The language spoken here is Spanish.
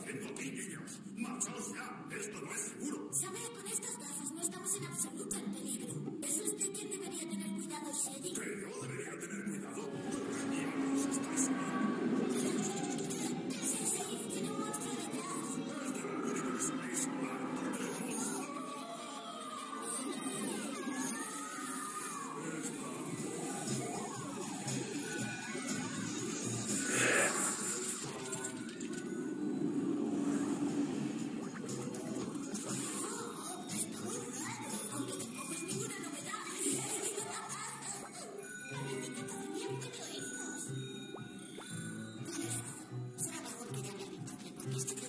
haciendo aquí, niños? ¡Marchaos ya! ¡Esto no es seguro! ¿Sabe? Con estas gafas no estamos en absoluto en peligro. ¿Es usted quien debería tener cuidado, Shady? ¿Que yo debería tener cuidado? ¿Qué diablos estáis hablando? ¡Es el sheriff! ¡Tiene un monstruo detrás! Es de lo único que sabéis hablar. Aunque tampoco es ninguna novedad. Parece que todavía puede oírnos. Será mejor que llame a mi padre porque estoy